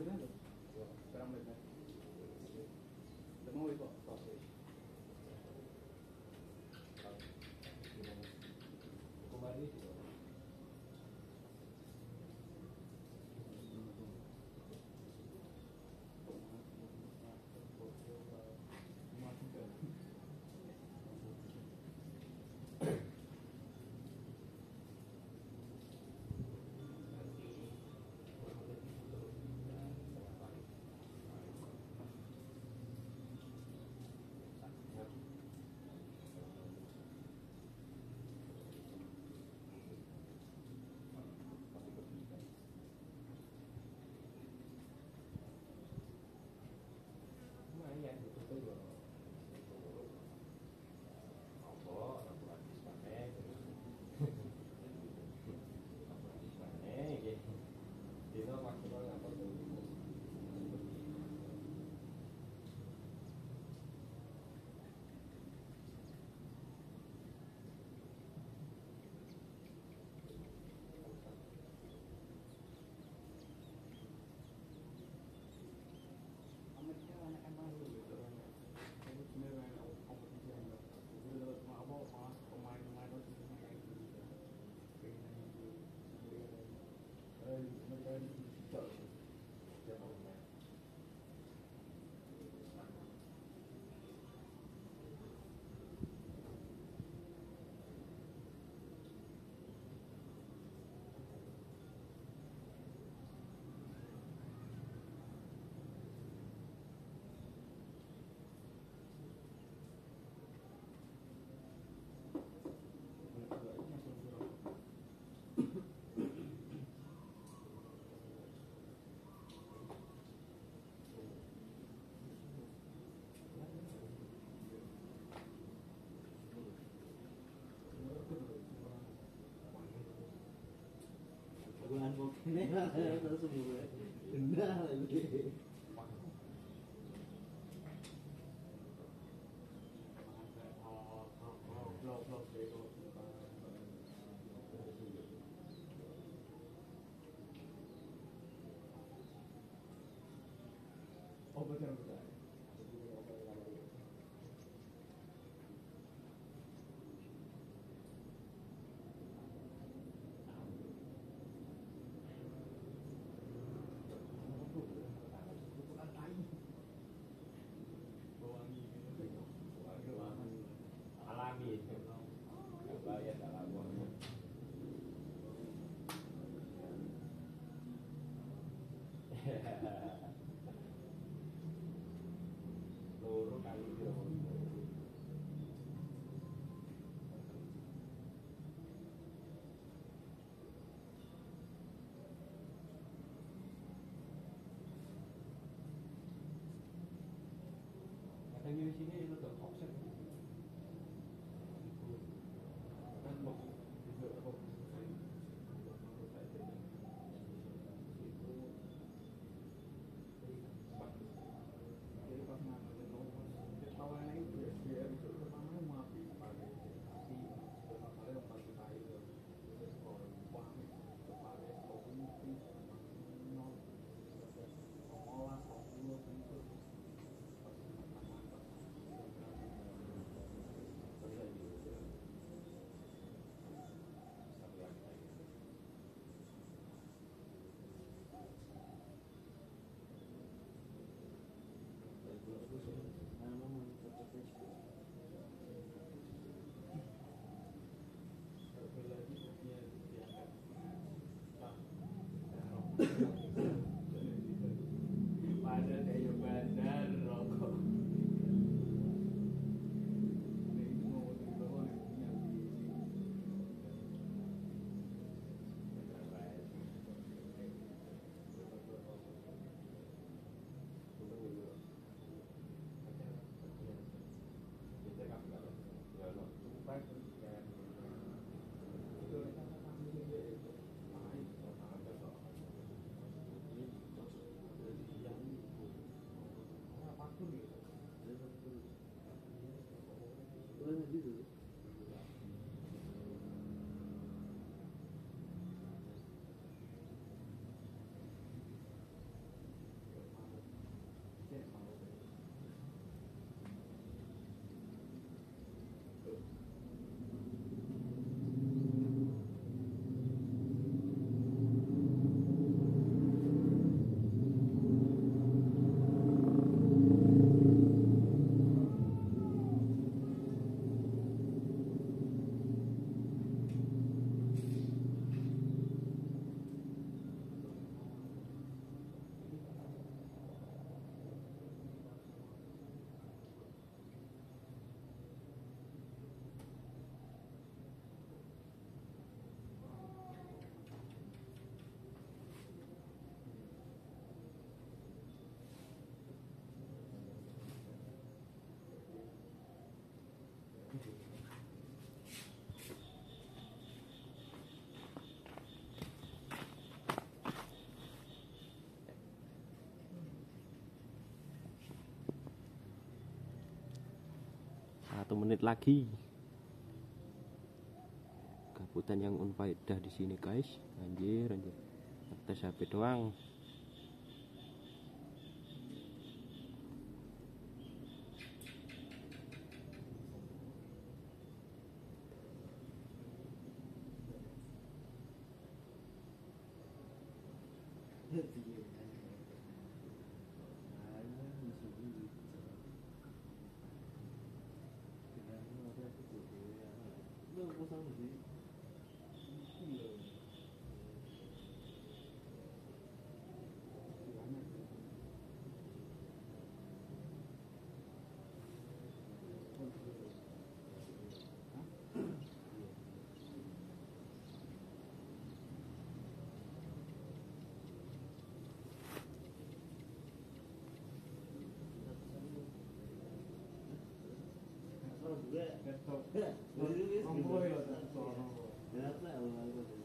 menit tuh. Berapa menit? 5 menit kok. Kembali juga. Lumayan itu juga. Oh, aku lagi panen. Aku lagi panen gitu. Dino maksimal apa tuh? Amerika banyak kan baru gitu. Ini sebenarnya kompetisi yang udah cuma apa pemain-pemain itu cuma kayak gitu. Pengen itu. Mereka itu tidak Dia mau main. Bulan mungkin terus semua denda lagi. Blok itu. Oh betul. Alami itu. Nggak bayar dalam uangnya. Loro kali itu. Katanya di sini itu udah offset. Kan box juga box saya itu jadi pas nama itu tawaran itu ya itu pertama mati pakai tapi pertama yang pasti kayu itu kalau uang pakai kopi nol olah sepuluh itu pada kayak bandar rokok. Gitu. 1 menit lagi. Gabutan yang unfaedah di sini guys. Anjir. Tes HP doang. Laptop. Ngomong ya, laptop. Kenapa?